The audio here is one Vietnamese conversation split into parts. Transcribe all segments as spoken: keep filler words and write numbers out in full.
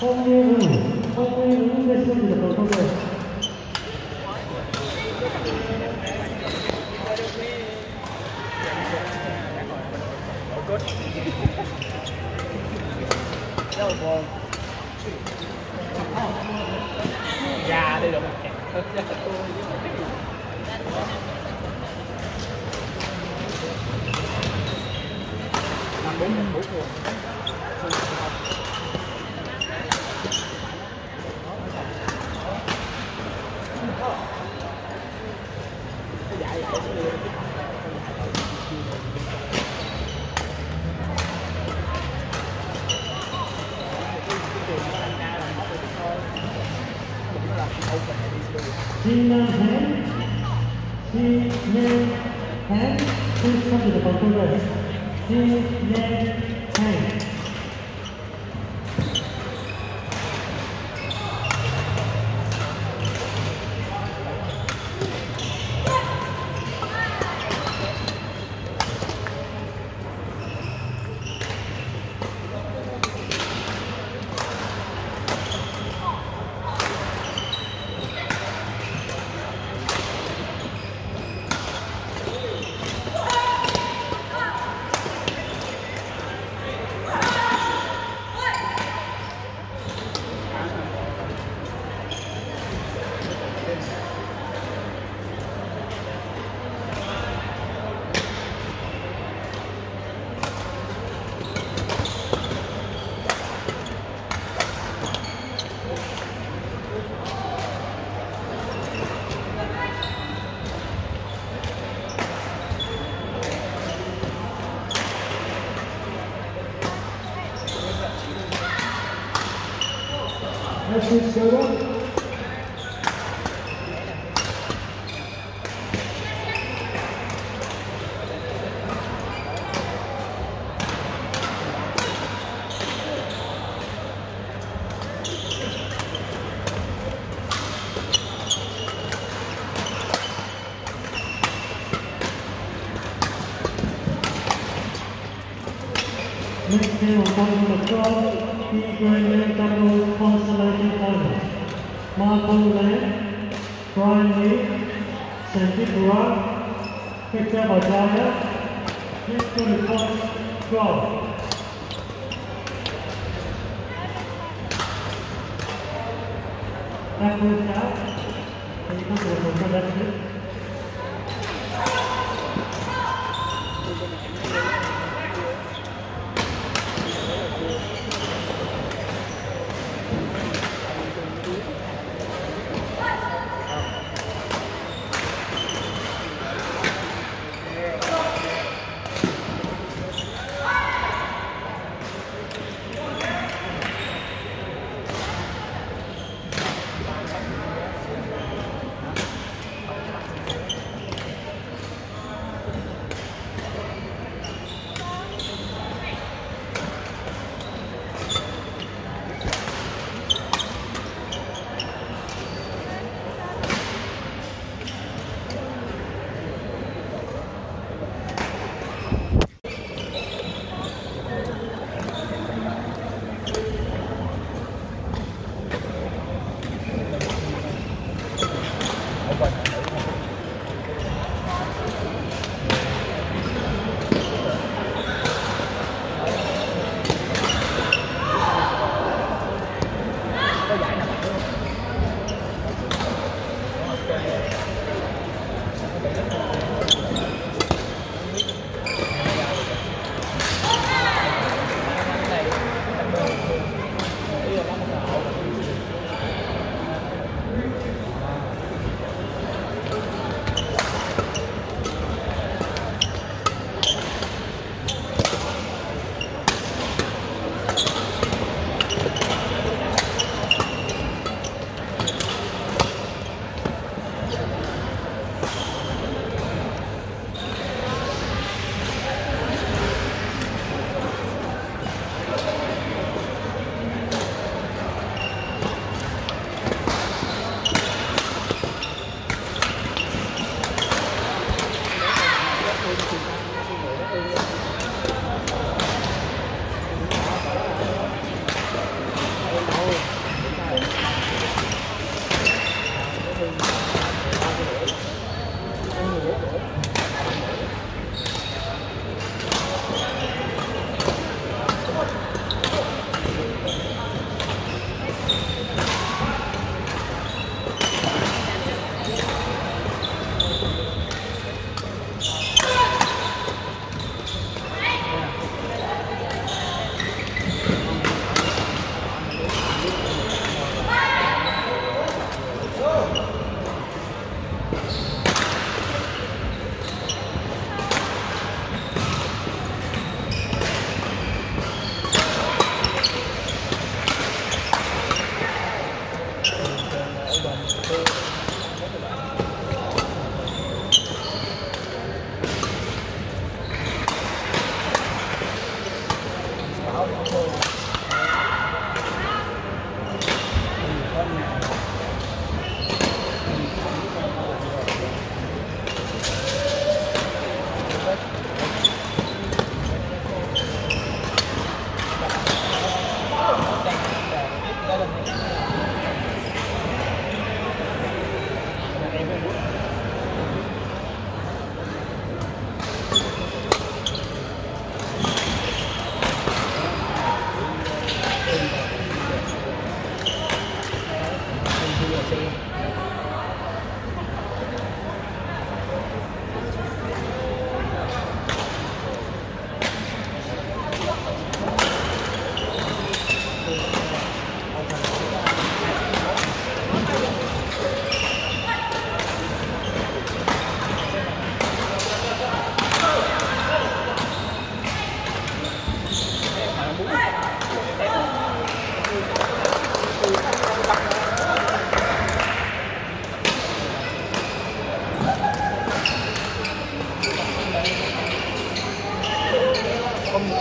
không như không như những cái sự được không được. Đâu buồn. Già đi được. Năm bốn năm bốn luôn. Xin hãy xin nên hãy xin xong được bằng tôi rồi. Xin nên hãy Let's just go up. Next game on top of the crowd. Equal double constellation final. Marco Land, Brian Lee, Sandeep Roy, Victor Bajaya, Victor the first draw. That goes out. And you come to the control that's it.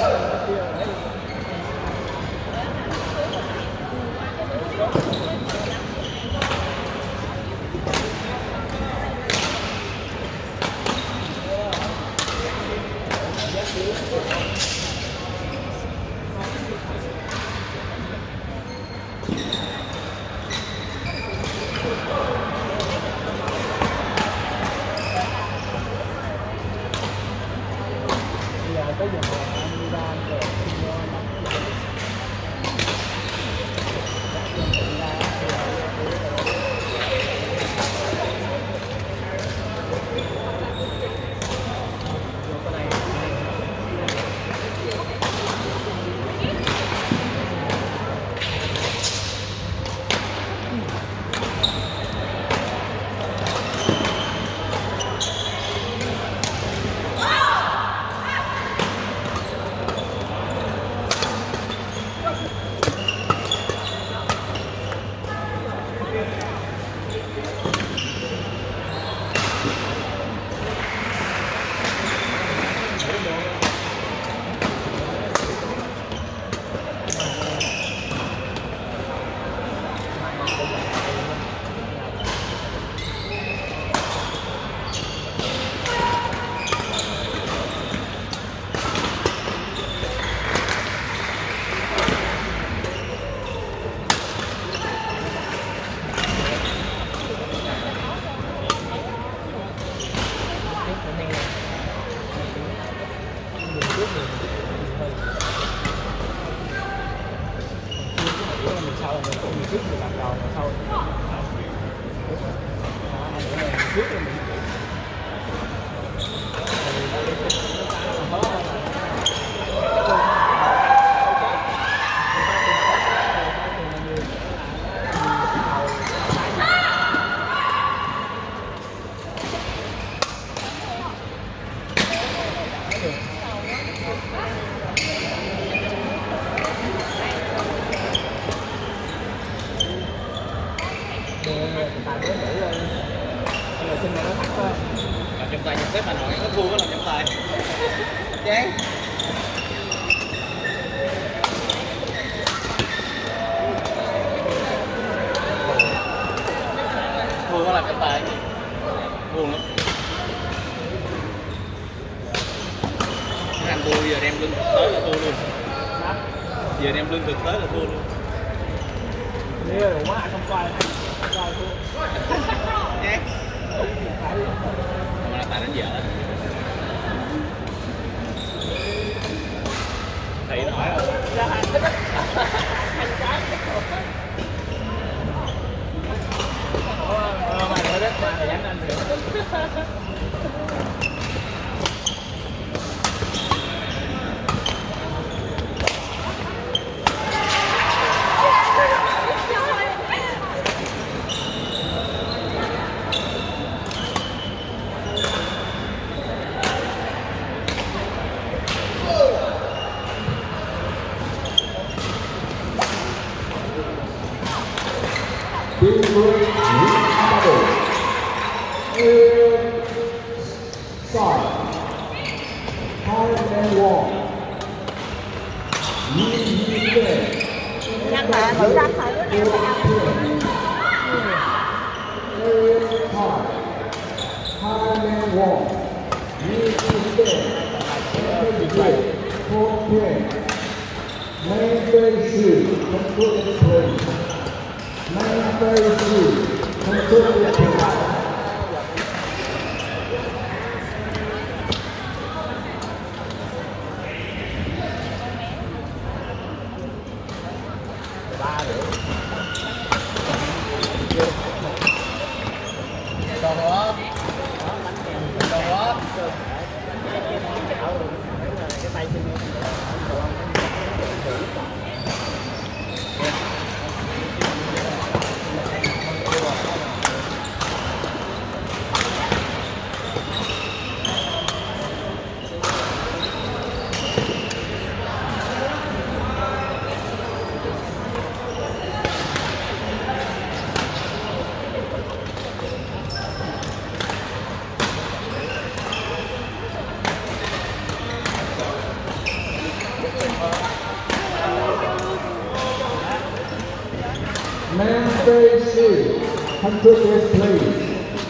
Tới giờ anh ra rồi sau mình cũng mình trước mình làm đầu sau đó anh để này trước rồi mình tài mới thử lên anh là xin mà nó thẳng thôi làm trọng tài nhận xét mà nói nó thua có làm trọng tài chán thua có làm trọng tài buồn lắm anh thua giờ đem lương thực tới là thua luôn giờ đem lương thực tới là thua luôn nếu là quá anh không coi coi thua nhé không là tài đánh vợ thầy nó hỏi không anh trái ờ mà nói đất mà dám anh được Nhanh mà thử đánh thử em ba nữa còn đó còn đó cái tay chân S C B A, one hundred days please.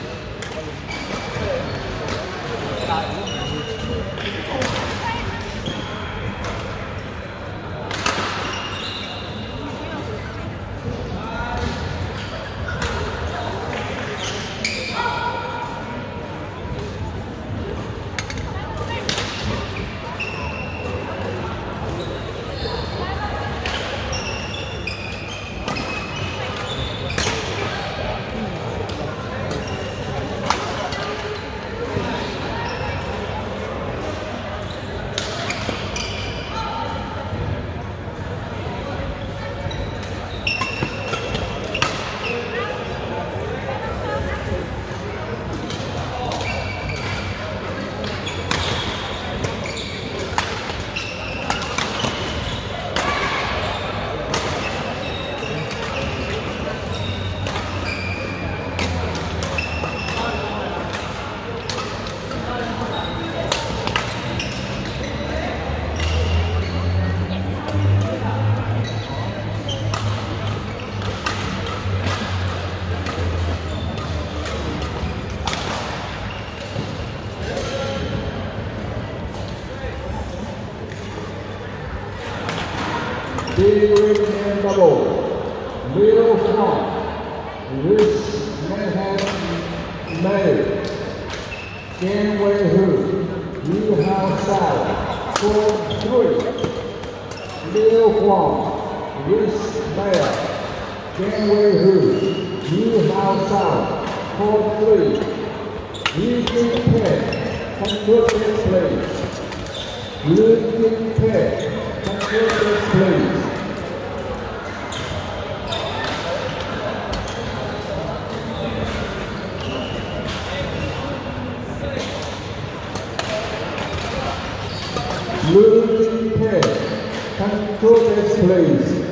Big and double, middle front, wrist, Manhattan, May, Ganway hook, New House side, four, three, middle front, wrist, May, Ganway hook, New House side, four, three, Easy ten, control this place, lifting ten, control this place. Losing ten, control this please.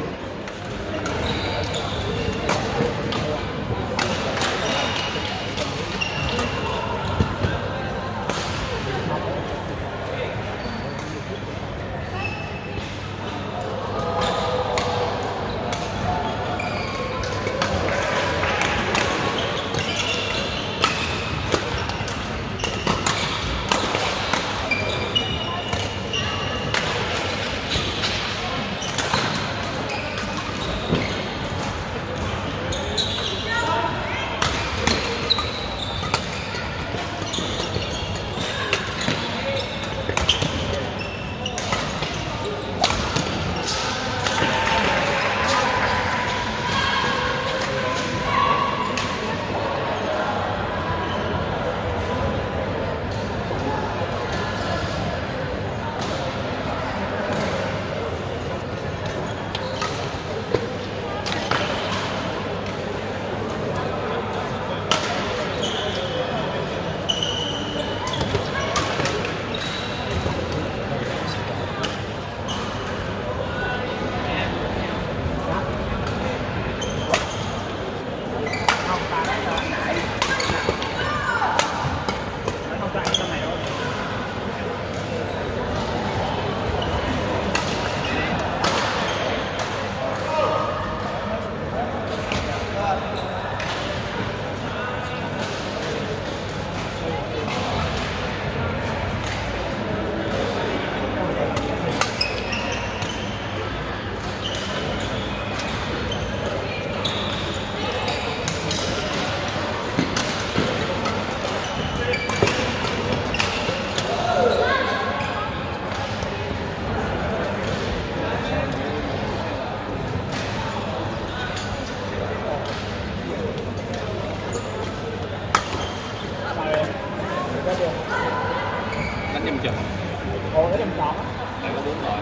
Đánh nhầm chừng. Ồ, đánh nhầm chọn á. Tại có bốn rồi.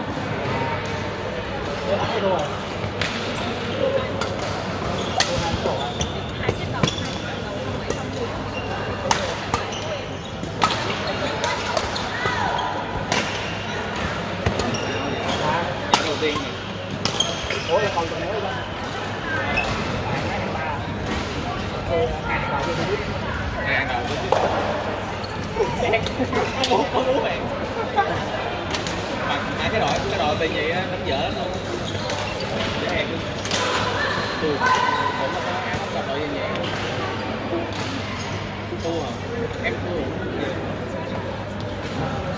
Để đánh cái đua rồi. Giải đầu tiên này. Ủa, là còn còn nữa không? Ừ, hàng đầu cho tôi biết. Hàng đầu tôi biết. Có bố, có bố bạn. Mà hai cái đội, cái đội bị vậy á, đánh dở lắm luôn. Dễ hẹn luôn. Ủa mà sao em gặp đội gì nhỉ? Thua hả? Em thua.